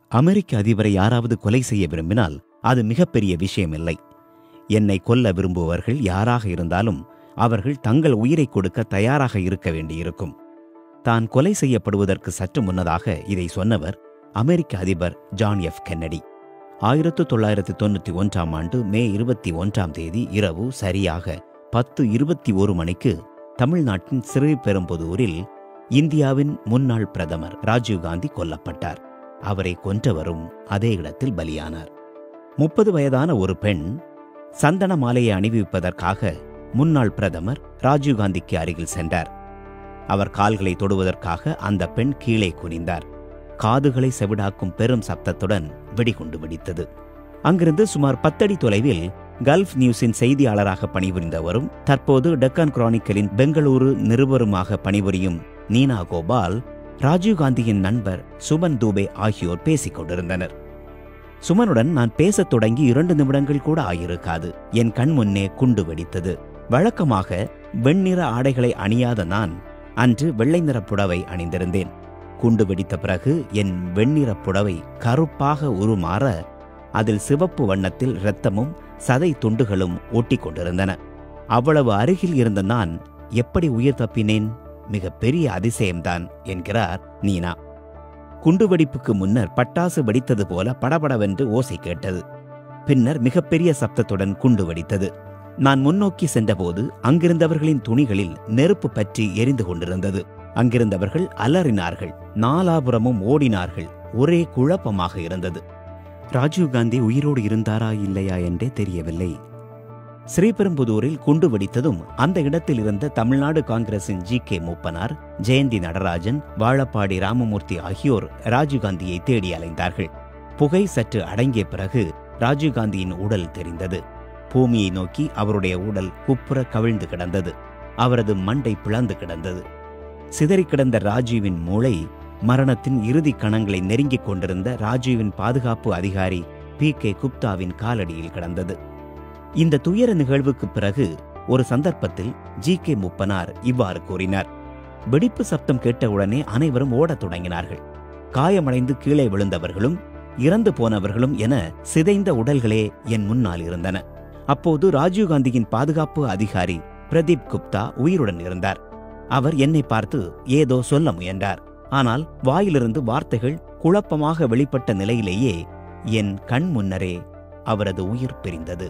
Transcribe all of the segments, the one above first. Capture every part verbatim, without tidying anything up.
அமெரிக்க அதிபரை யாராவது கொலை செய்ய விரும்பினால் அது மிகப்பெரிய விஷயமில்லை. என்னை கொல்ல விரும்புபவர்கள் யாராக இருந்தாலும் அவர்கள் தங்கள் உயிரை கொடுக்க தயாராக இருக்க வேண்டியிருக்கும். தான் கொலை செய்யப்படுவதற்கு சற்று முன்னதாக இதை சொன்னவர் அமெரிக்க அதிபர் ஜான் எஃப் கென்னடி. ஆயிரத்து தொள்ளாயிரத்து தொண்ணூற்றி ஒன்றாம் ஆண்டு மே இருபத்தி ஒன்றாம் தேதி இரவு சரியாக பத்து இருபத்தி ஒரு மணிக்கு தமிழ்நாட்டின் ஸ்ரீபெரும்புதூரில் இந்தியாவின் முன்னாள் பிரதமர் ராஜீவ்காந்தி கொல்லப்பட்டார். அவரை கொன்றவரும் அதே இடத்தில் பலியானார். முப்பது வயதான ஒரு பெண் சந்தன மாலையை அணிவிப்பதற்காக முன்னாள் பிரதமர் ராஜீவ்காந்திக்கு அருகில் சென்றார். அவர் கால்களை தொடுவதற்காக அந்த பெண் கீழே குனிந்தார். காதுகளை செவிடாக்கும் பெரும் சப்தத்துடன் வெடிகுண்டு வெடித்தது. அங்கிருந்து சுமார் பத்தடி தொலைவில் கல்ஃப் நியூஸின் செய்தியாளராக பணிபுரிந்தவரும் தற்போது டெக்கான் கிரானிக்கலின் பெங்களூரு நிருபருமாக பணிபுரியும் நீனா கோபால், ராஜீவ்காந்தியின் நண்பர் சுமன் தூபே ஆகியோர் பேசிக் கொண்டிருந்தனர். சுமனுடன் நான் பேசத் தொடங்கி இரண்டு நிமிடங்கள் கூட ஆயிருக்காது. என் கண் முன்னே குண்டு வெடித்தது. வழக்கமாக வெண்ணிற ஆடைகளை அணியாத நான் அன்று வெள்ளை நிற புடவை அணிந்திருந்தேன். குண்டு வெடித்த பிறகு என் வெண்ணிற புடவை கருப்பாக உருமாற அதில் சிவப்பு வண்ணத்தில் இரத்தமும் சதை துண்டுகளும் ஒட்டிக் கொண்டிருந்தன. அவ்வளவு அருகில் இருந்த நான் எப்படி உயிர் தப்பினேன்? மிக பெரிய அதிசயம்தான் என்கிறார் நீனா. குண்டுவெடிப்புக்கு முன்னர் பட்டாசு வெடித்தது போல படபடவென்று ஓசை கேட்டது. பின்னர் மிகப்பெரிய சப்தத்துடன் குண்டு வெடித்தது. நான் முன்னோக்கி சென்றபோது அங்கிருந்தவர்களின் துணிகளில் நெருப்பு பற்றி எரிந்து கொண்டிருந்தது. அங்கிருந்தவர்கள் அலறினார்கள், நாலாபுரமும் ஓடினார்கள். ஒரே குழப்பமாக இருந்தது. ராஜீவ்காந்தி உயிரோடு இருந்தாரா இல்லையா என்றே தெரியவில்லை. ஸ்ரீபெரும்புதூரில் குண்டு வெடித்ததும் அந்த இடத்தில் இருந்த தமிழ்நாடு காங்கிரசின் ஜி கே மூப்பனார், ஜெயந்தி நடராஜன், வாழப்பாடி ராமமூர்த்தி ஆகியோர் ராஜீவ்காந்தியை தேடி அலைந்தார்கள். புகை சற்று அடங்கிய பிறகு ராஜீவ்காந்தியின் உடல் தெரிந்தது. பூமியை நோக்கி அவருடைய உடல் குப்புற கவிழ்ந்து கிடந்தது. அவரது மண்டை பிளந்து கிடந்தது. சிதறி கிடந்த ராஜீவின் மூளை மரணத்தின் இறுதி கணங்களை நெருங்கிக் கொண்டிருந்த ராஜீவின் பாதுகாப்பு அதிகாரி பி கே குப்தாவின் காலடியில் கிடந்தது. இந்த துயர நிகழ்வுக்கு பிறகு ஒரு சந்தர்ப்பத்தில் ஜி கே மூப்பனார் இவ்வாறு கூறினார். வெடிப்பு சப்தம் கேட்டவுடனே அனைவரும் ஓடத் தொடங்கினார்கள். காயமடைந்து கீழே விழுந்தவர்களும் இறந்து போனவர்களும் என சிதைந்த உடல்களே என் முன்னால் இருந்தன. அப்போது ராஜீவ்காந்தியின் பாதுகாப்பு அதிகாரி பிரதீப் குப்தா உயிருடன் இருந்தார். அவர் என்னை பார்த்து ஏதோ சொல்ல முயன்றார். ஆனால் வாயிலிருந்து வார்த்தைகள் குழப்பமாக வெளிப்பட்ட நிலையிலேயே என் கண் முன்னரே அவரது உயிர் பிரிந்தது.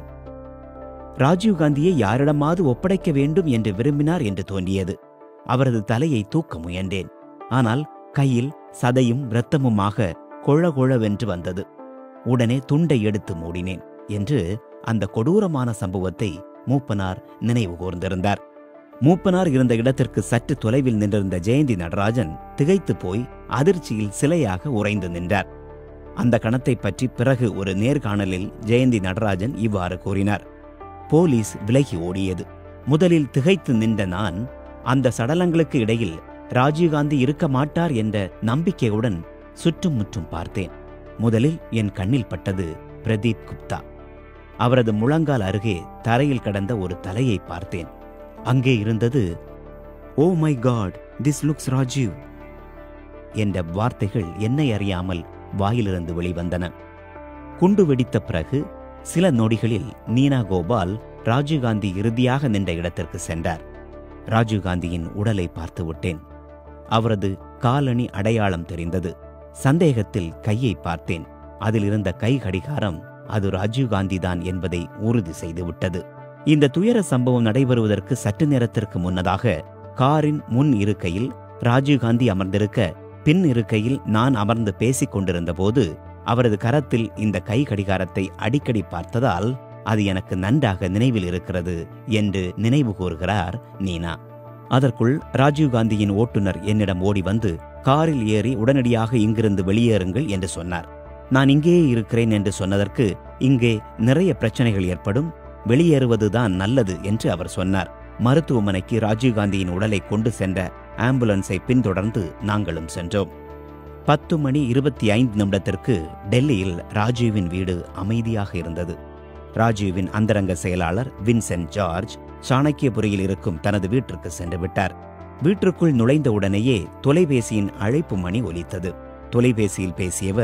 ராஜீவ்காந்தியை யாரிடமாவது ஒப்படைக்க வேண்டும் என்று விரும்பினார் என்று தோன்றியது. அவரது தலையை தூக்க முயன்றேன். ஆனால் கையில் சதையும் இரத்தமுமாக கொழ கொழவென்று வந்தது. உடனே துண்டை எடுத்து மூடினேன் என்று அந்த கொடூரமான சம்பவத்தை மூப்பனார் நினைவு கூர்ந்திருந்தார். மூப்பனார் இருந்த இடத்திற்கு சற்று தொலைவில் நின்றிருந்த ஜெயந்தி நடராஜன் திகைத்து போய் அதிர்ச்சியில் சிலையாக உறைந்து நின்றார். அந்த கணத்தை பற்றி பிறகு ஒரு நேர்காணலில் ஜெயந்தி நடராஜன் இவ்வாறு கூறினார். போலீஸ் விலகி ஓடியது. முதலில் திகைத்து நின்ற நான் அந்த சடலங்களுக்கு இடையில் ராஜீவ்காந்தி இருக்க மாட்டார் என்ற நம்பிக்கையுடன் சுற்றும் முற்றும் பார்த்தேன். முதலில் என் கண்ணில் பட்டது பிரதீப் குப்தா. அவரது முழங்கால் அருகே தரையில் கடந்த ஒரு தலையை பார்த்தேன். அங்கே இருந்தது "oh my god, this looks Rajiv" என்ற வார்த்தைகள் என்னை அறியாமல் வாயிலிருந்து வெளிவந்தன. குண்டு வெடித்த பிறகு சில நொடிகளில் நீனா கோபால் ராஜீவ்காந்தி இறுதியாக நின்ற இடத்திற்கு சென்றார். ராஜீவ்காந்தியின் உடலை பார்த்து விட்டேன். அவரது காலணி அடையாளம் தெரிந்தது. சந்தேகத்தில் கையை பார்த்தேன். அதில் இருந்த கை கடிகாரம் அது ராஜீவ்காந்திதான் என்பதை உறுதி செய்துவிட்டது. இந்த துயர சம்பவம் நடைபெறுவதற்கு சற்று நேரத்திற்கு முன்னதாக காரின் முன் இருக்கையில் ராஜீவ்காந்தி அமர்ந்திருக்க, பின் இருக்கையில் நான் அமர்ந்து பேசிக் கொண்டிருந்த போது அவரது கரத்தில் இந்த கை கடிகாரத்தை அடிக்கடி பார்த்ததால் அது எனக்கு நன்றாக நினைவில் இருக்கிறது என்று நினைவு கூறுகிறார் நீனா. அதற்குள் ராஜீவ்காந்தியின் ஓட்டுநர் என்னிடம் ஓடி வந்து காரில் ஏறி உடனடியாக இங்கிருந்து வெளியேறுங்கள் என்று சொன்னார். நான் இங்கேயே இருக்கிறேன் என்று சொன்னதற்கு, இங்கே நிறைய பிரச்சனைகள் ஏற்படும், வெளியேறுவதுதான் நல்லது என்று அவர் சொன்னார். மருத்துவமனைக்கு ராஜீவ்காந்தியின் உடலை கொண்டு சென்ற ஆம்புலன்ஸை பின்தொடர்ந்து நாங்களும் சென்றோம். பத்து மணி இருபத்தி ஐந்து நிமிடத்திற்கு டெல்லியில் ராஜீவின் வீடு அமைதியாக இருந்தது. ராஜீவின் அந்தரங்க செயலாளர் வின்சென்ட் ஜார்ஜ் சாணக்கியபுரியில் இருக்கும் தனது வீட்டிற்கு சென்று விட்டார். வீட்டிற்குள் நுழைந்த உடனேயே தொலைபேசியின் அழைப்பு மணி ஒலித்தது. தொலைபேசியில் பேசியவர்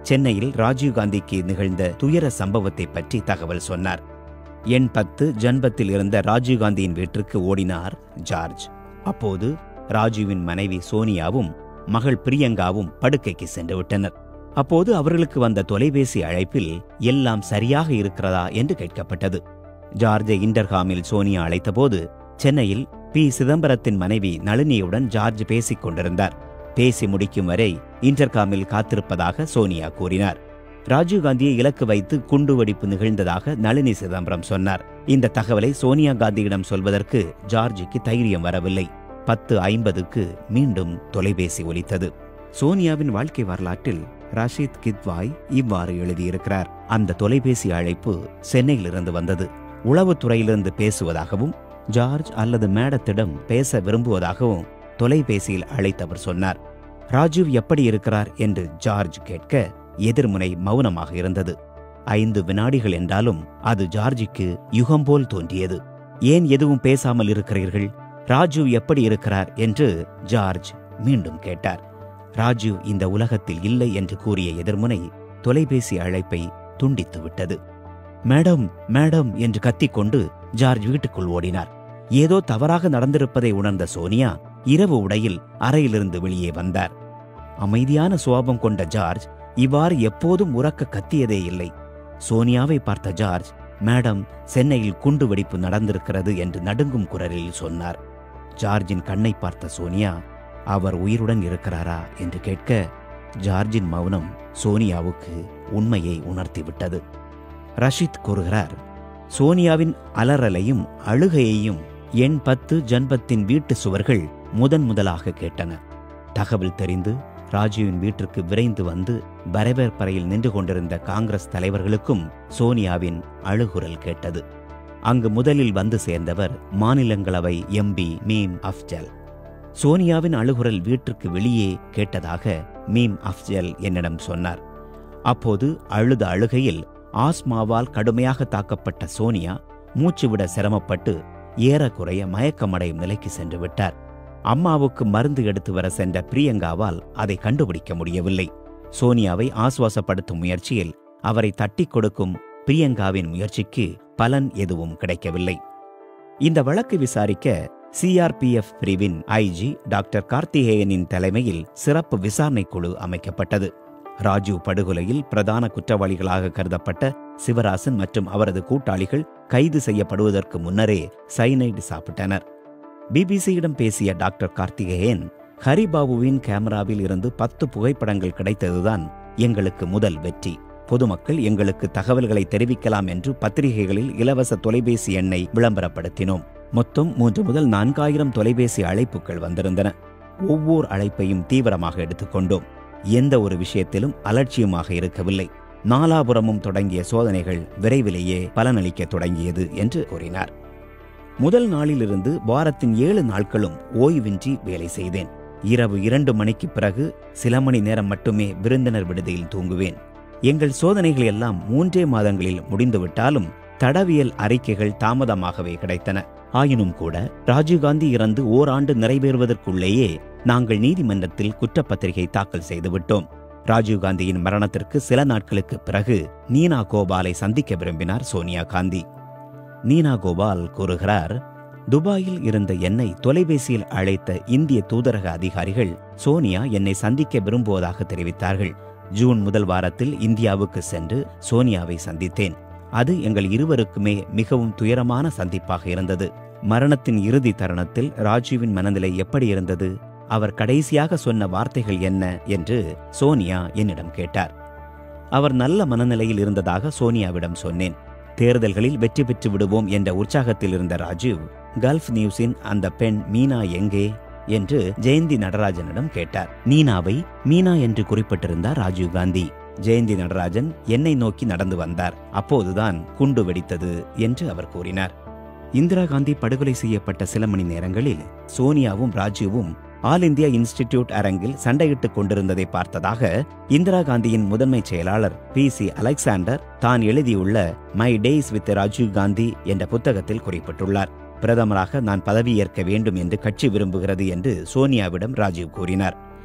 சென்னையில் ராஜீவ்காந்திக்கு நிகழ்ந்த துயர சம்பவத்தை பற்றி தகவல் சொன்னார். எண் பத்து ஜன்பத்தில் இருந்த ராஜீவ்காந்தியின் வீட்டிற்கு ஓடினார் ஜார்ஜ். அப்போது ராஜீவின் மனைவி சோனியாவும் மகள் பிரியங்காவும் படுக்கைக்கு சென்று விட்டனர். அப்போது அவர்களுக்கு வந்த தொலைபேசி அழைப்பில் எல்லாம் சரியாக இருக்கிறதா என்று கேட்கப்பட்டது. ஜார்ஜை இன்டர்காமில் சோனியா அழைத்தபோது சென்னையில் பி சிதம்பரத்தின் மனைவி நளினியுடன் ஜார்ஜ் பேசிக் கொண்டிருந்தார். பேசி முடிக்கும் வரை இன்டர்காமில் காத்திருப்பதாக சோனியா கூறினார். ராஜீவ்காந்தியை இலக்கு வைத்து குண்டுவெடிப்பு நிகழ்ந்ததாக நளினி சிதம்பரம் சொன்னார். இந்த தகவலை சோனியா காந்தியிடம் சொல்வதற்கு ஜார்ஜுக்கு தைரியம் வரவில்லை. பத்து ஐம்பதுக்கு மீண்டும் தொலைபேசி ஒலித்தது. சோனியாவின் வாழ்க்கை வரலாற்றில் ரஷீத் கித்வாய் இவ்வாறு எழுதியிருக்கிறார். அந்த தொலைபேசி அழைப்பு சென்னையிலிருந்து வந்தது. உளவுத்துறையிலிருந்து பேசுவதாகவும் ஜார்ஜ் அல்லது மேடத்திடம் பேச விரும்புவதாகவும் தொலைபேசியில் அழைத்தவர் சொன்னார். ராஜீவ் எப்படி இருக்கிறார் என்று ஜார்ஜ் கேட்க எதிர்முனை மௌனமாக இருந்தது. ஐந்து வினாடிகள் என்றாலும் அது ஜார்ஜுக்கு யுகம் போல் தோன்றியது. ஏன் எதுவும் பேசாமல் இருக்கிறீர்கள்? ராஜீவ் எப்படி இருக்கிறார் என்று ஜார்ஜ் மீண்டும் கேட்டார். ராஜீவ் இந்த உலகத்தில் இல்லை என்று கூறிய எதிர்முனை தொலைபேசி அழைப்பை துண்டித்து விட்டது. மேடம் மேடம் என்று கத்திக்கொண்டு ஜார்ஜ் வீட்டுக்குள் ஓடினார். ஏதோ தவறாக நடந்திருப்பதை உணர்ந்த சோனியா இரவு உடையில் அறையிலிருந்து வெளியே வந்தார். அமைதியான சுபாவம் கொண்ட ஜார்ஜ் இவ்வாறு எப்போதும் உரக்க கத்தியதே இல்லை. சோனியாவை பார்த்த ஜார்ஜ், மேடம், சென்னையில் குண்டுவெடிப்பு நடந்திருக்கிறது என்று நடுங்கும் குரலில் சொன்னார். ஜார்ஜின் கண்ணை பார்த்த சோனியா, அவர் உயிருடன் இருக்கிறாரா என்று கேட்க ஜார்ஜின் மௌனம் சோனியாவுக்கு உண்மையை உணர்த்திவிட்டது. ரஷீத் கூறுகிறார், சோனியாவின் அலறலையும் அழுகையையும் எண் பத்து ஜன்பத்தின் வீட்டு சுவர்கள் முதன் முதலாக கேட்டன. தகவல் தெரிந்து ராஜீவின் வீட்டிற்கு விரைந்து வந்து வரவேற்பறையில் நின்று கொண்டிருந்த காங்கிரஸ் தலைவர்களுக்கும் சோனியாவின் அழுகுரல் கேட்டது. அங்கு முதலில் வந்து சேர்ந்தவர் மாநிலங்களவை எம்பி மீம் அஃப்ஜல். சோனியாவின் அழுகுரல் வீட்டிற்கு வெளியே கேட்டதாக மீம் அஃப்ஜல் என்னிடம் சொன்னார். அப்போது அழுத அழுகையில் ஆஸ்மாவால் கடுமையாக தாக்கப்பட்ட சோனியா மூச்சுவிட சிரமப்பட்டு ஏறக்குறைய மயக்கமடையும் நிலைக்கு சென்று விட்டார். அம்மாவுக்கு மருந்து எடுத்து வர சென்ற பிரியங்காவால் அதை கண்டுபிடிக்க முடியவில்லை. சோனியாவை ஆசுவாசப்படுத்தும் முயற்சியில் அவரை தட்டி கொடுக்கும் பிரியங்காவின் முயற்சிக்கு பலன் எதுவும் கிடைக்கவில்லை. இந்த வழக்கை விசாரிக்க சிஆர்பிஎஃப் பிரிவின் ஐஜி டாக்டர் கார்த்திகேயனின் தலைமையில் சிறப்பு விசாரணை குழு அமைக்கப்பட்டது. ராஜீவ் படுகொலையில் பிரதான குற்றவாளிகளாக கருதப்பட்ட சிவராசன் மற்றும் அவரது கூட்டாளிகள் கைது செய்யப்படுவதற்கு முன்னரே சைனைடு சாப்பிட்டனர். பிபிசியிடம் பேசிய டாக்டர் கார்த்திகேயன், ஹரிபாபுவின் கேமராவில் இருந்து பத்து புகைப்படங்கள் கிடைத்ததுதான் எங்களுக்கு முதல் வெற்றி. பொதுமக்கள் எங்களுக்கு தகவல்களை தெரிவிக்கலாம் என்று பத்திரிகைகளில் இலவச தொலைபேசி எண்ணை விளம்பரப்படுத்தினோம். மொத்தம் மூன்று முதல் நான்காயிரம் தொலைபேசி அழைப்புகள் வந்திருந்தன. ஒவ்வொரு அழைப்பையும் தீவிரமாக எடுத்துக்கொண்டோம். எந்த ஒரு விஷயத்திலும் அலட்சியமாக இருக்கவில்லை. நாலாபுரமும் தொடங்கிய சோதனைகள் விரைவிலேயே பலனளிக்க தொடங்கியது என்று கூறினார். முதல் நாளிலிருந்து வாரத்தின் ஏழு நாட்களும் ஓய்வின்றி வேலை செய்தேன். இரவு இரண்டு மணிக்கு பிறகு சில மணி நேரம் மட்டுமே விருந்தினர் விடுதியில் தூங்குவேன். எங்கள் சோதனைகள் எல்லாம் மூன்றே மாதங்களில் முடிந்துவிட்டாலும் தடவியல் அறிக்கைகள் தாமதமாகவே கிடைத்தன. ஆயினும் கூட ராஜீவ்காந்தி இறந்து ஓராண்டு நிறைவேறுவதற்குள்ளேயே நாங்கள் நீதிமன்றத்தில் குற்றப்பத்திரிகை தாக்கல் செய்துவிட்டோம். ராஜீவ்காந்தியின் மரணத்திற்கு சில நாட்களுக்கு பிறகு நீனா கோபாலை சந்திக்க விரும்பினார் சோனியா காந்தி. நீனா கோபால் கூறுகிறார், துபாயில் இருந்த என்னை தொலைபேசியில் அழைத்த இந்திய தூதரக அதிகாரிகள் சோனியா என்னை சந்திக்க விரும்புவதாக தெரிவித்தார்கள். ஜூன் முதல் வாரத்தில் இந்தியாவுக்கு சென்று சோனியாவை சந்தித்தேன். அது எங்கள் இருவருக்குமே மிகவும் துயரமான சந்திப்பாக இருந்தது. மரணத்தின் இறுதி தருணத்தில் ராஜீவின் மனநிலை எப்படி இருந்தது, அவர் கடைசியாக சொன்ன வார்த்தைகள் என்ன என்று சோனியா என்னிடம் கேட்டார். அவர் நல்ல மனநிலையில் இருந்ததாக சோனியாவிடம் சொன்னேன். தேர்தல்களில் வெற்றி பெற்று விடுவோம் என்ற உற்சாகத்தில் இருந்த ராஜீவ், கல்ஃப் நியூஸின் அந்த பெண் மீனா எங்கே என்று ஜெயந்தி நடராஜனிடம் கேட்டார். நீனாவை மீனா என்று குறிப்பிட்டிருந்தார் ராஜீவ்காந்தி. ஜெயந்தி நடராஜன் என்னை நோக்கி நடந்து வந்தார். அப்போதுதான் குண்டு வெடித்தது என்று அவர் கூறினார். இந்திரா காந்தி படுகொலை செய்யப்பட்ட சில மணி நேரங்களில் சோனியாவும் ராஜீவும் ஆல் இந்தியா இன்ஸ்டிடியூட் அரங்கில் சண்டையிட்டுக் கொண்டிருந்ததை பார்த்ததாக இந்திரா காந்தியின் முதன்மை செயலாளர் பி சி அலெக்சாண்டர் தான் எழுதியுள்ள my days with Rajiv Gandhi என்ற புத்தகத்தில் குறிப்பிட்டுள்ளார். பிரதமராக நான் பதவியேற்க வேண்டும் என்று கட்சி விரும்புகிறது என்று சோனியாவிடம் ராஜீவ் கூறினார்.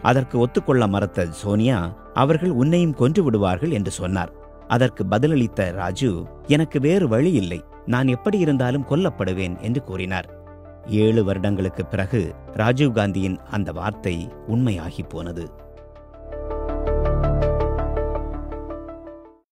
அதற்கு ஒத்துக்கொள்ள மறுத்த சோனியா, அவர்கள் உன்னையும் கொன்று விடுவார்கள் என்று சொன்னார். அதற்கு பதிலளித்த ராஜு, எனக்கு வேறு வழி இல்லை, நான் எப்படி இருந்தாலும் கொல்லப்படுவேன் என்று கூறினார். ஏழு வருடங்களுக்கு பிறகு ராஜீவ் காந்தியின் அந்த வார்த்தை உண்மையாகி போனது.